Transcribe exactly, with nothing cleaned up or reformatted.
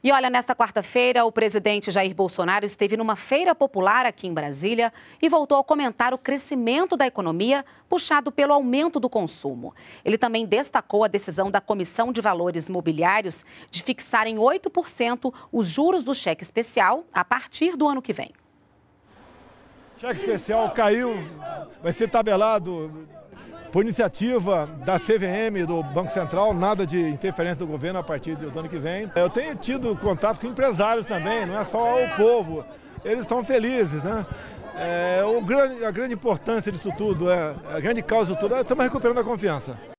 E olha, nesta quarta-feira, o presidente Jair Bolsonaro esteve numa feira popular aqui em Brasília e voltou a comentar o crescimento da economia puxado pelo aumento do consumo. Ele também destacou a decisão da Comissão de Valores Mobiliários de fixar em oito por cento os juros do cheque especial a partir do ano que vem. O cheque especial caiu, vai ser tabelado por iniciativa da C V M, do Banco Central, nada de interferência do governo a partir do ano que vem. Eu tenho tido contato com empresários também, não é só o povo, eles estão felizes, né? É, o grande, a grande importância disso tudo, é, a grande causa disso tudo é que estamos recuperando a confiança.